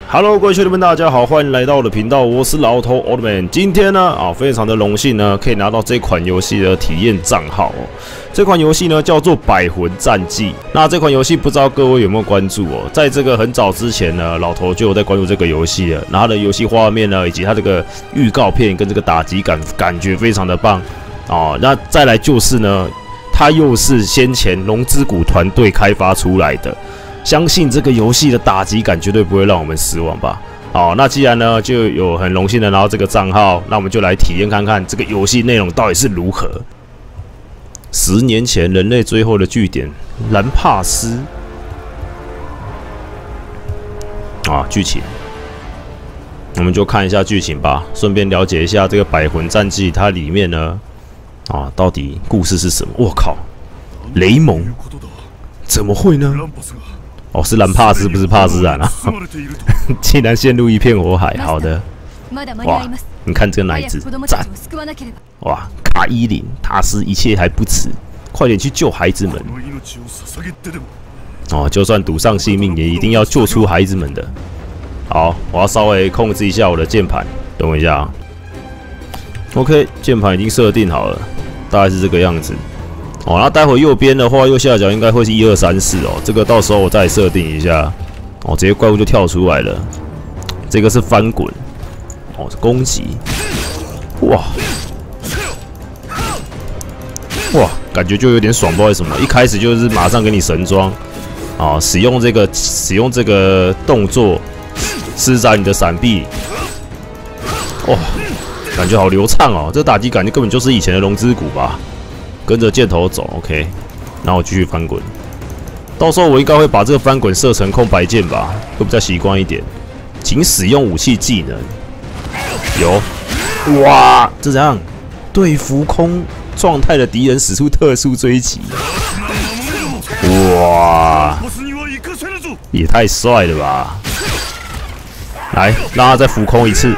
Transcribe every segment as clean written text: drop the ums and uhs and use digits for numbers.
Hello， 各位兄弟们，大家好，欢迎来到我的频道，我是老头 Oldman。今天呢，非常的荣幸呢，可以拿到这款游戏的体验账号哦。这款游戏呢叫做《百魂战记》。那这款游戏不知道各位有没有关注哦？在这个很早之前呢，老头就有在关注这个游戏了。然后它的游戏画面呢，以及它这个预告片跟这个打击感觉非常的棒哦。那再来就是呢，它又是先前龙之谷团队开发出来的。相信这个游戏的打击感绝对不会让我们失望吧。好，那既然呢就有很荣幸的拿到这个账号，那我们就来体验看看这个游戏内容到底是如何。10年前，人类最后的据点兰帕斯剧情，我们就看一下剧情吧，顺便了解一下这个《百魂战记》它里面呢到底故事是什么？我靠，雷蒙怎么会呢？是兰帕斯，不是帕斯兰啊！竟然陷入一片火海。好的，哇，你看这个奶子，赞！哇，卡伊琳，塔斯，一切还不迟，快点去救孩子们！就算赌上性命，也一定要救出孩子们的。好，我要稍微控制一下我的键盘，等我一下。OK， 键盘已经设定好了，大概是这个样子。那待会右边的话，右下角应该会是1、2、3、4哦。这个到时候我再设定一下。直接怪物就跳出来了。这个是翻滚。攻击。哇，感觉就有点爽，不知道为什么。一开始就是马上给你神装。使用这个动作施展你的闪避。哇，感觉好流畅哦。这打击感觉根本就是以前的龙之谷吧。跟着箭头走 ，OK， 然后我继续翻滚。到时候我应该会把这个翻滚设成空白键吧，会比较习惯一点。请使用武器技能。有，哇，这怎样？对浮空状态的敌人使出特殊追击。哇，也太帅了吧！来，让他再浮空一次。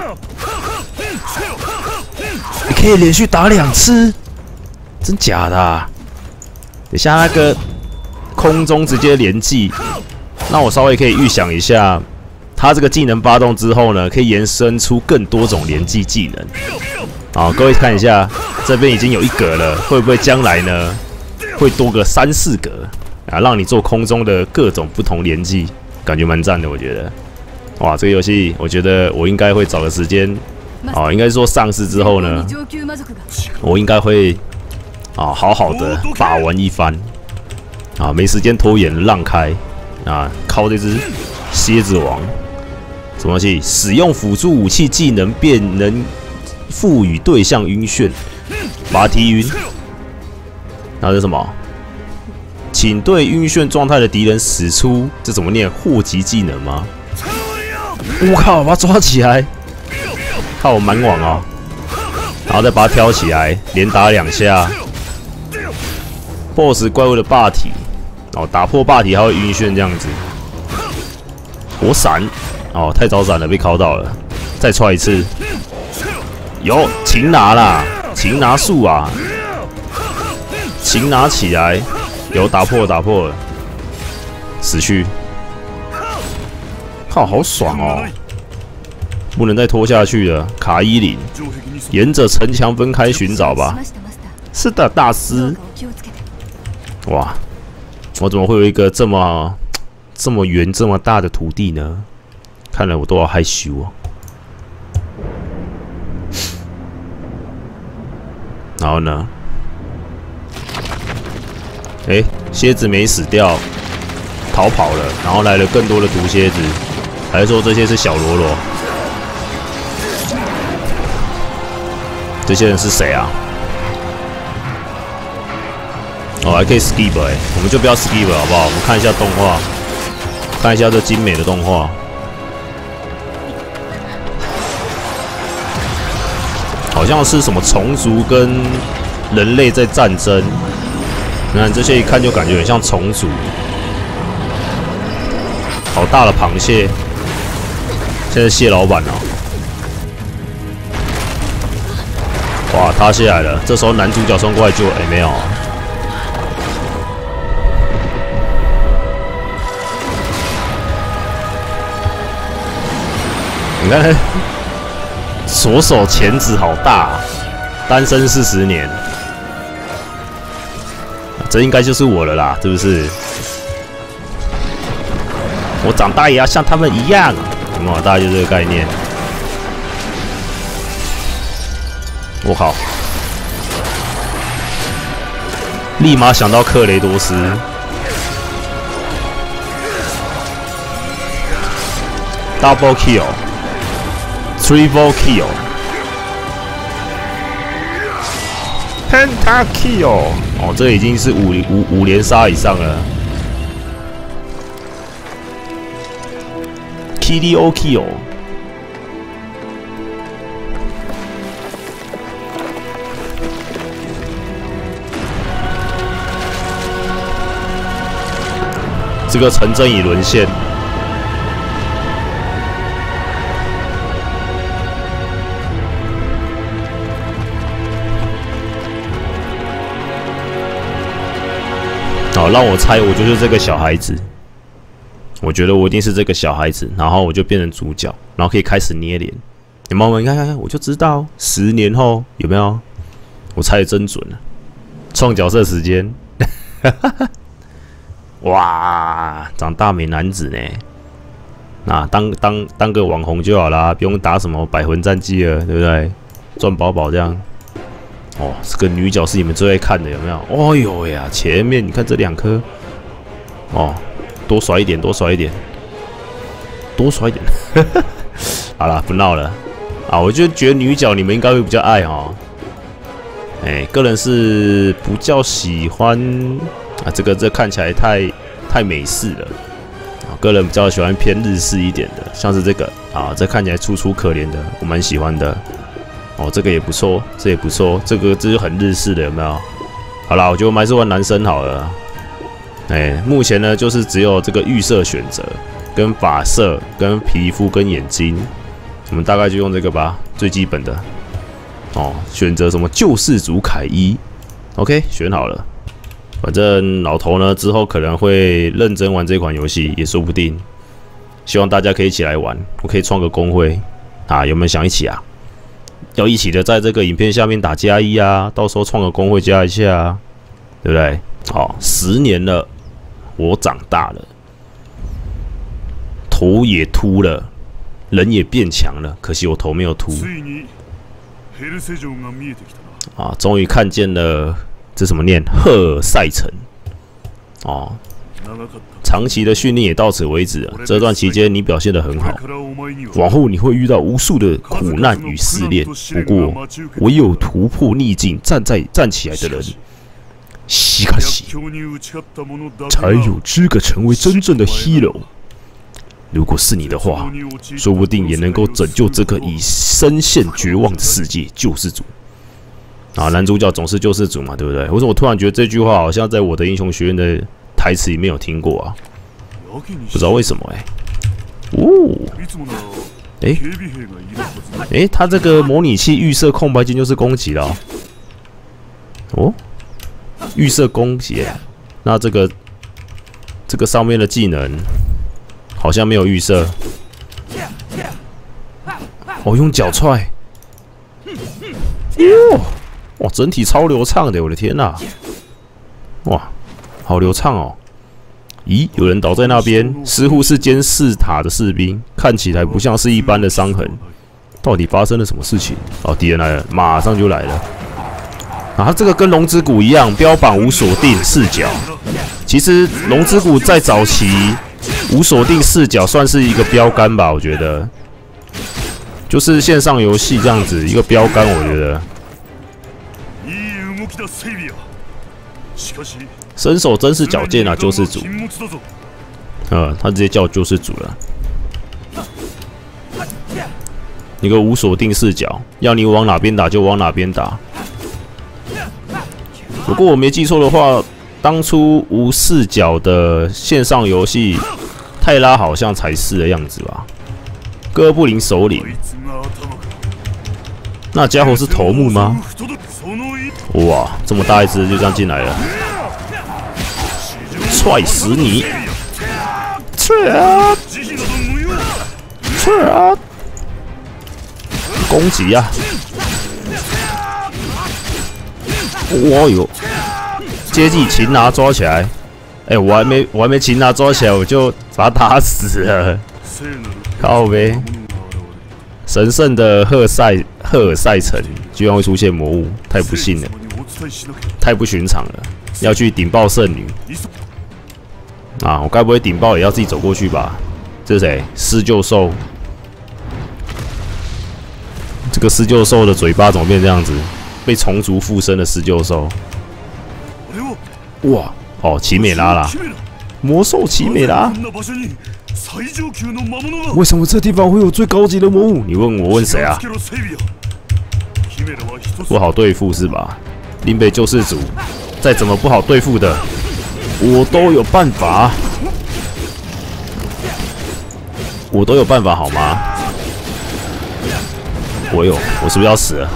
你可以连续打2次。真假的等一下那个空中直接连技，那我稍微可以预想一下，他这个技能发动之后呢，可以延伸出更多种连技技能。各位看一下，这边已经有1格了，会不会将来呢会多个3、4格让你做空中的各种不同连技，感觉蛮赞的，我觉得。哇，这个游戏我觉得我应该会找个时间应该是说上市之后呢，我应该会。好好的把玩一番没时间拖延，让开靠这只蝎子王，什么东西？使用辅助武器技能便能赋予对象晕眩，把他踢晕。然后是什么？请对晕眩状态的敌人使出这怎么念？祸及技能吗？我靠！把他抓起来，靠我蛮网啊！然后再把他挑起来，连打2下。BOSS 怪物的霸体，打破霸体还会晕眩这样子。火闪，太早闪了，被敲到了。再踹一次，有擒拿啦，擒拿术啊，擒拿起来，有打破了，死去。靠，好爽哦！不能再拖下去了。卡伊琳，沿着城墙分开寻找吧。是的，大师。哇，我怎么会有一个这么圆、这么大的土地呢？看来我都要害羞哦。然后呢？蝎子没死掉，逃跑了，然后来了更多的毒蝎子，还是说这些是小喽啰？这些人是谁啊？还可以 skip 我们就不要 skip 好不好？我们看一下动画，看一下这精美的动画。好像是什么虫族跟人类在战争。你看这些一看就感觉很像虫族。好大的螃蟹！现在蟹老板哇，塌下来了。这时候男主角冲过来救，没有。 你看，左手钳子好大、啊，单身40年，这应该就是我了啦，是不是？我长大也要像他们一样，有没有？大概就这个概念。我靠！立马想到克雷多斯。Double kill, triple kill, penta kill。哦，这已经是五连杀以上了。KDO kill。这个城镇已沦陷。好，让我猜，我就是这个小孩子。我觉得我一定是这个小孩子，然后我就变成主角，然后可以开始捏脸。有没有？你看，我就知道10年后有没有？我猜的真准了。创角色时间，哇，长大美男子呢。那当个网红就好啦，不用打什么百魂战记了，对不对？赚饱饱这样。哦，这个女角是你们最爱看的，有没有？哦呦呀，前面你看这2颗，哦，多甩一点，多甩一点，多甩一点。好了，不闹了啊！我就觉得女角你们应该会比较爱哦。哎，个人是比较喜欢啊，这看起来太美式了啊，个人比较喜欢偏日式一点的，像是这个啊，这看起来楚楚可怜的，我蛮喜欢的。哦，这个也不错，这也不错，这就很日式的，有没有？好啦，我觉得我们还是玩男生好了。哎，目前呢就是只有这个预设选择、跟发色、跟皮肤、跟眼睛，我们大概就用这个吧，最基本的。哦，选择什么救世主凯伊 ，OK， 选好了。反正老头呢之后可能会认真玩这款游戏，也说不定。希望大家可以一起来玩，我可以创个公会啊，有没有想一起啊？要一起的在这个影片下面打+1啊，到时候创个公会加一下啊，对不对？好，10年了，我长大了，头也秃了，人也变强了，可惜我头没有秃。啊，终于看见了，这怎么念？赫塞城。哦，长期的训练也到此为止了。这段期间你表现得很好，往后你会遇到无数的苦难与试炼。不过，唯有突破逆境、站起来的人，西卡西，才有资格成为真正的 hero。如果是你的话，说不定也能够拯救这个已深陷绝望的世界。救世主啊，男主角总是救世主嘛，对不对？为什么我突然觉得这句话好像在我的英雄学院的台词里面有听过啊？不知道为什么他这个模拟器预设空白键就是攻击了哦，预设攻击，那这个上面的技能好像没有预设，哦，用脚踹，哇，整体超流畅的，我的天哪，哇，好流畅哦！咦，有人倒在那边，似乎是监视塔的士兵，看起来不像是一般的伤痕。到底发生了什么事情？哦，敌人来了，马上就来了。啊，它这个跟龙之谷一样，标榜无锁定视角。其实龙之谷在早期无锁定视角算是一个标杆吧，我觉得，就是线上游戏这样子一个标杆，我觉得。身手真是矫健啊，救世主。他直接叫我救世主了。一个无锁定视角，要你往哪边打就往哪边打。不过我没记错的话，当初无视角的线上游戏，泰拉好像才是的样子吧？哥布林首领，那家伙是头目吗？哇，这么大一只就这样进来了，踹死你！踹啊！踹啊！ 攻击啊！哦哟，接济擒拿抓起来！哎、我还没擒拿抓起来，我就把他打死了。靠呗！神圣的赫尔塞城居然会出现魔物，太不幸了，太不寻常了。要去顶爆圣女啊！我该不会顶爆也要自己走过去吧？这是谁？狮鹫兽。这个狮鹫兽的嘴巴怎么变这样子？被虫族附身的狮鹫兽。哇！哦，奇美拉啦，魔兽奇美拉。为什么这地方会有最高级的魔物？你问我问谁啊？不好对付是吧？林北救世主，再怎么不好对付的，我都有办法。我都有办法好吗？我是不是要死了？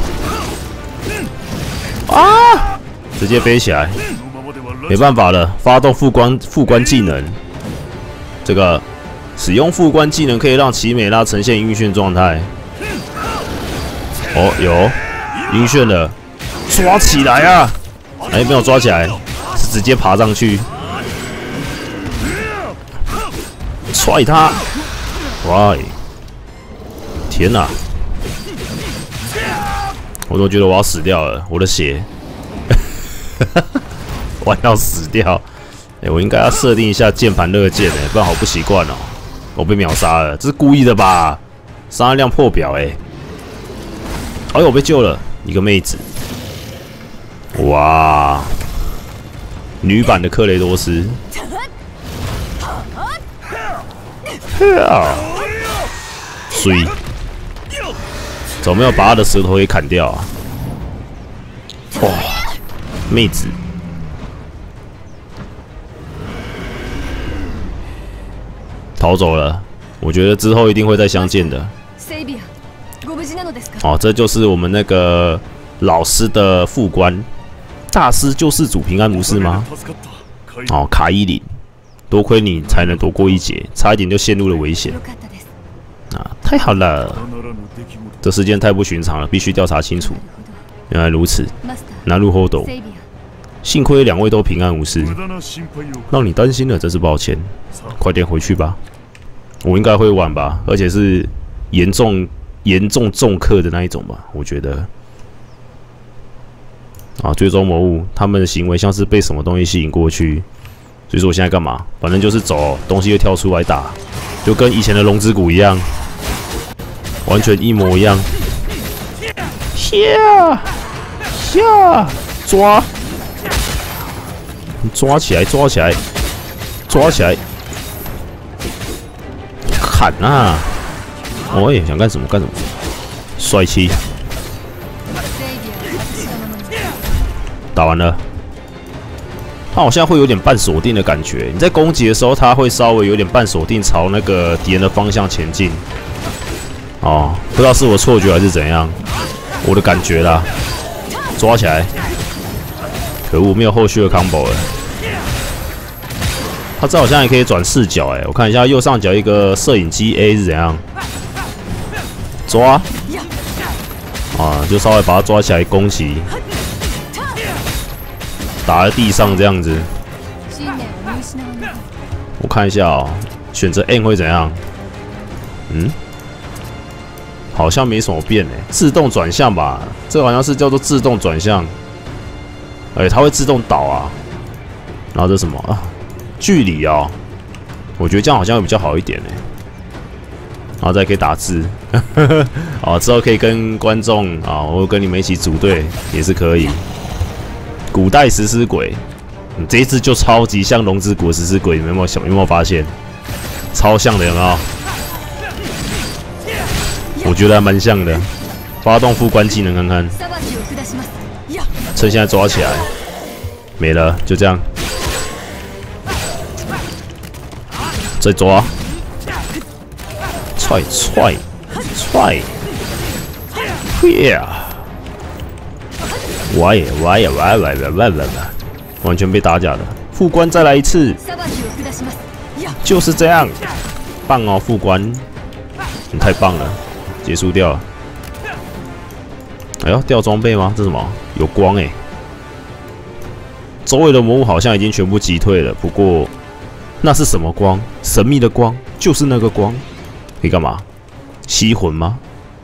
啊！直接飞起来，没办法了，发动副官技能。这个使用副官技能可以让奇美拉呈现晕眩状态。哦，有晕眩了，抓起来啊！哎，没有抓起来，是直接爬上去，踹他！喂，天哪！我都觉得我要死掉了，我的血，我要死掉！哎、我应该要设定一下键盘热键不然好不习惯哦。我被秒杀了，这是故意的吧？伤害量破表哎！哎呦，我被救了，一个妹子！哇，女版的克雷多斯。水，怎么没有把他的舌头给砍掉啊？哇，妹子！逃走了，我觉得之后一定会再相见的。哦，这就是我们那个老师的副官，大师救世主平安无事吗？哦，卡伊琳，多亏你才能躲过一劫，差一点就陷入了危险。啊，太好了！这事件太不寻常了，必须调查清楚。原来如此，南路后斗，幸亏两位都平安无事，让你担心了，真是抱歉。快点回去吧，我应该会晚吧，而且是严重重克的那一种吧，我觉得。啊，追踪魔物，他们的行为像是被什么东西吸引过去，所以说我现在干嘛？反正就是走，东西会跳出来打，就跟以前的龙之谷一样。完全一模一样。抓起来，抓起来，抓起来，砍啊！哦，想干什么干什么，帅气！打完了，它好像会有点半锁定的感觉。你在攻击的时候，它会稍微有点半锁定，朝那个敌人的方向前进。哦，不知道是我错觉还是怎样，我的感觉啦。抓起来！可恶，没有后续的 combo 了。他这好像也可以转视角我看一下右上角一个摄影机 A 是怎样？抓！啊，就稍微把它抓起来攻击，打在地上这样子。我看一下哦，选择 N 会怎样？嗯？好像没什么变自动转向吧？这个好像是叫做自动转向，它会自动导啊。然后这什么啊？距离哦，我觉得这样好像会比较好一点然后再可以打字，哦，之后可以跟观众啊，我跟你们一起组队也是可以。古代食尸鬼，这一次就超级像龙之谷的食尸鬼，有没有发现？超像的，有没有？我觉得还蛮像的，发动副官技能看看，趁现在抓起来，没了，就这样，再抓，踹，喂，完全被打假了，副官再来一次，就是这样，棒哦，副官，你太棒了。结束掉了， 哎呦，掉装备吗？这是什么？有光哎、欸！周围的魔物好像已经全部击退了，不过那是什么光？神秘的光，就是那个光，可以干嘛？吸魂吗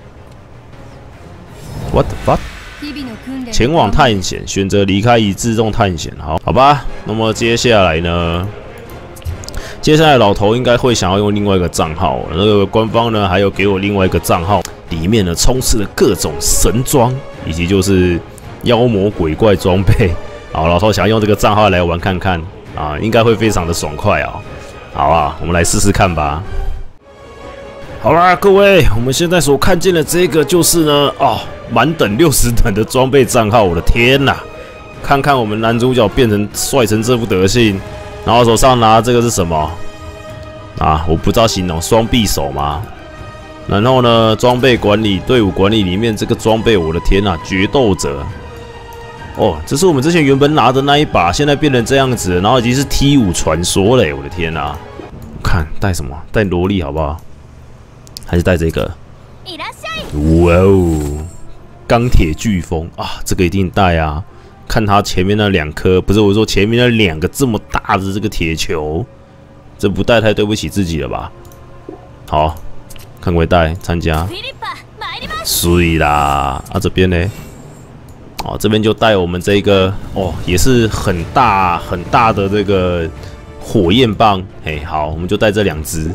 ？What the fuck？ 前往探险，选择离开以自动探险。好吧。那么接下来呢？接下来老头应该会想要用另外一个账号，那个官方呢还有给我另外一个账号，里面呢充斥了各种神装，以及就是妖魔鬼怪装备。好，老头想要用这个账号来玩看看啊，应该会非常的爽快啊。好啊，我们来试试看吧。好啦，各位，我们现在所看见的这个就是呢，满等60等的装备账号，我的天哪！看看我们男主角变成帅成这副德性，然后手上拿这个是什么啊？我不知道形容，双匕首吗？然后呢，装备管理、队伍管理里面这个装备，我的天哪，决斗者！哦，这是我们之前原本拿的那一把，现在变成这样子，然后已经是 T5 传说嘞！我的天哪！看带什么？带萝莉好不好？还是带这个？哇哦！钢铁飓风啊，这个一定带啊！看他前面那2颗，不是我说前面那2个这么大的这个铁球，这不带太对不起自己了吧？好，看会带参加，水啦！啊这边呢？哦，这边就带我们这个哦，也是很大很大的这个火焰棒。嘿，好，我们就带这2只。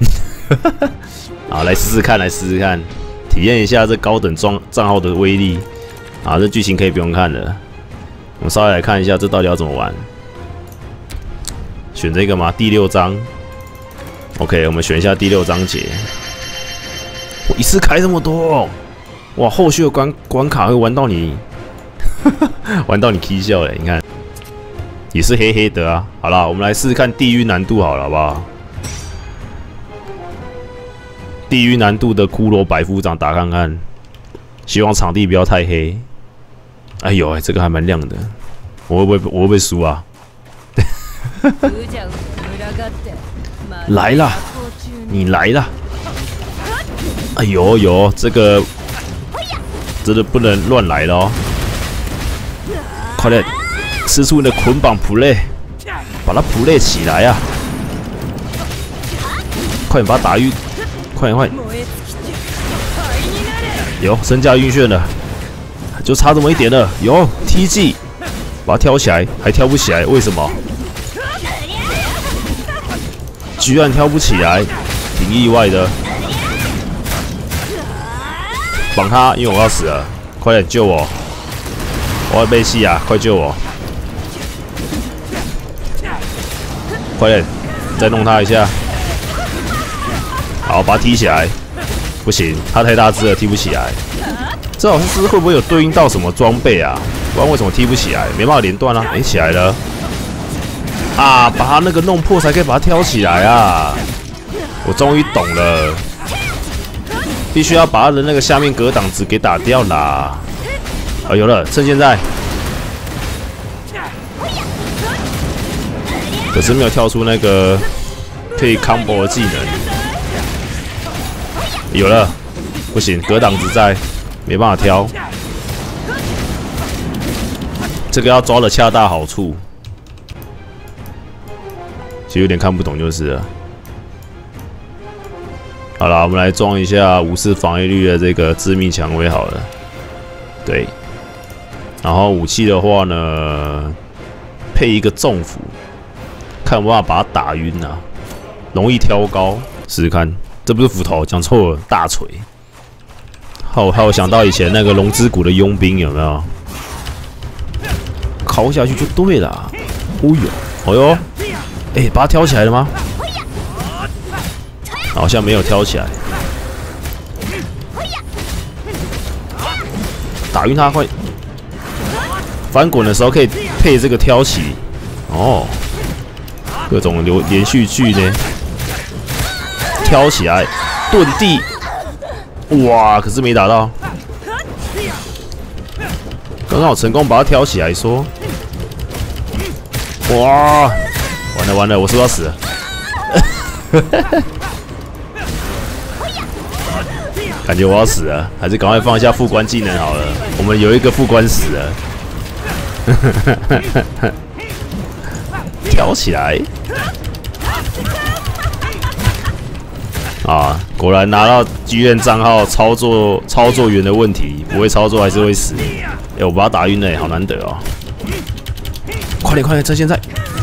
好，来试试看，体验一下这高等账号的威力。啊，这剧情可以不用看了。我们稍微来看一下，这到底要怎么玩？选这个吗？第6章。OK， 我们选一下第6章节。我一次开这么多，哇！后续的关卡会玩到你，玩到你 K 笑嘞！你看，也是黑黑的啊。好啦，我们来试试看地狱难度好了，好不好？地狱难度的骷髅百夫长打看看，希望场地不要太黑。哎呦，这个还蛮亮的，我会不会输啊？来啦，你来啦！哎呦呦，这个真的不能乱来了哦！快点，吃出你的捆绑 play， 把它 play 起来啊！快点把它打晕！快点！有身价晕眩了，就差这么一点了。有 TG， 把它挑起来，还挑不起来，为什么？居然挑不起来，挺意外的。绑他，因为我要死了，快点救我！我要被戏啊！快救我！快点，再弄他一下。好，把他踢起来。不行，他太大只了，踢不起来。这好像是会不会有对应到什么装备啊？不然为什么踢不起来？没办法连段啊！起来了。啊，把他那个弄破才可以把它挑起来啊！我终于懂了。必须要把他的那个下面格挡子给打掉啦！啊，有了，趁现在。可是没有跳出那个可以 combo 的技能。有了，不行，格挡子在，没办法挑。这个要抓的恰到好处。其实有点看不懂就是了。好了，我们来装一下54防御率的这个致命蔷薇好了。对，然后武器的话呢，配一个重斧，看有没有办法把它打晕啊，容易挑高，试试看。这不是斧头，讲错了，大锤。还有想到以前那个龙之谷的佣兵有没有？敲下去就对了。哦呦，把它挑起来了吗？好像没有挑起来。打晕他，快！翻滚的时候可以配这个挑起。哦，各种连续剧呢。挑起来，遁地，哇！可是没打到。刚刚好成功把它挑起来，说，哇！完了，我是不是要死了？ 感觉我要死了，还是赶快放一下副官技能好了。我们有一个副官死了，跳起来！啊，果然拿到剧院账号操作员的问题，不会操作还是会死。我把他打晕了，好难得哦！快点，趁现在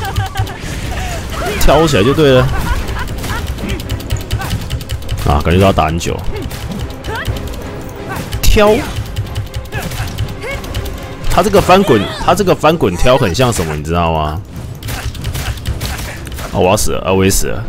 跳起来就对了。啊，感觉到打很久。挑，他这个翻滚挑很像什么，你知道吗？哦，我要死了，啊，我也死了。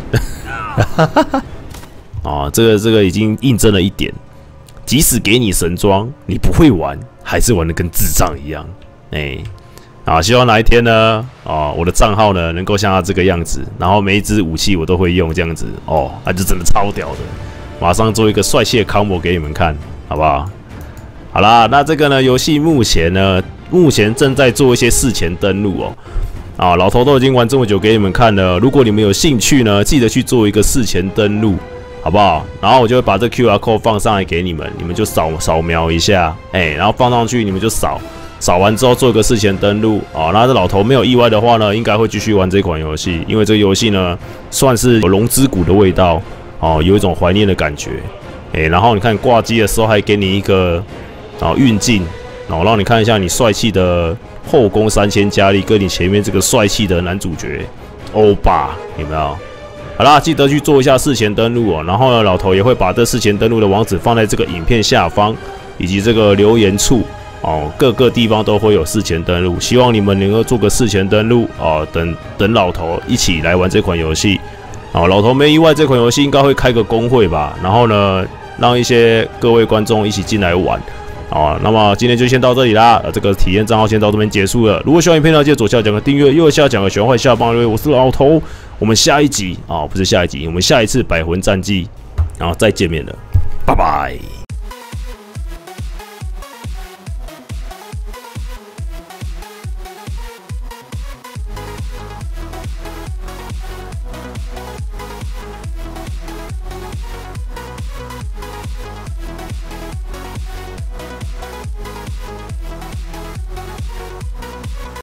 哦，这个已经印证了一点，即使给你神装，你不会玩，还是玩得跟智障一样。希望哪一天呢，我的账号呢能够像他这个样子，然后每一支武器我都会用这样子，那就真的超屌的。马上做一个帅气的 combo 给你们看，好不好？好啦，那这个呢，游戏目前正在做一些事前登录哦。老头都已经玩这么久给你们看了，如果你们有兴趣呢，记得去做一个事前登录，好不好？然后我就会把这 QR code 放上来给你们，你们就扫描一下，然后放上去，你们就扫完之后做一个事前登录那这老头没有意外的话呢，应该会继续玩这款游戏，因为这个游戏呢算是有龙之谷的味道有一种怀念的感觉，然后你看挂机的时候还给你一个运镜，让你看一下你帅气的后宫3000佳丽跟你前面这个帅气的男主角欧巴，有没有？好啦，记得去做一下事前登录然后呢，老头也会把这事前登录的网址放在这个影片下方以及这个留言处各个地方都会有事前登录，希望你们能够做个事前登录等老头一起来玩这款游戏。老头没意外，这款游戏应该会开个公会吧，然后呢，让一些各位观众一起进来玩。那么今天就先到这里啦，这个体验账号先到这边结束了。如果喜欢影片呢，记得左下角个订阅，右下角个喜欢或下方留言。我是老头，我们下一集不是下一集，我们下一次百魂战记，然后再见面了，拜拜。